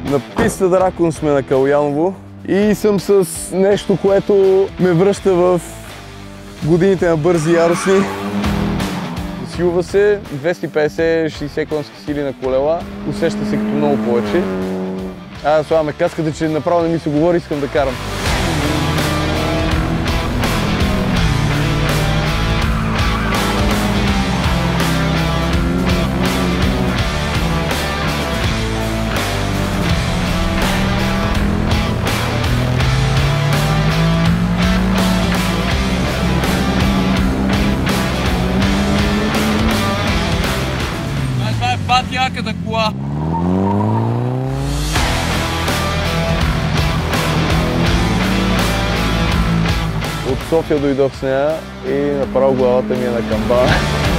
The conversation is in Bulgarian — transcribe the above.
На писта Дракон сме на Калояново и съм с нещо, което ме връща в годините на бързи яростни. Силва се 250-60 конски сили на колела, усеща се като много повече. Слагаме каската, че направо не ми се говори, искам да карам. Това е патиаката кола. От София дойдох с нея и направо главата ми е на камбана.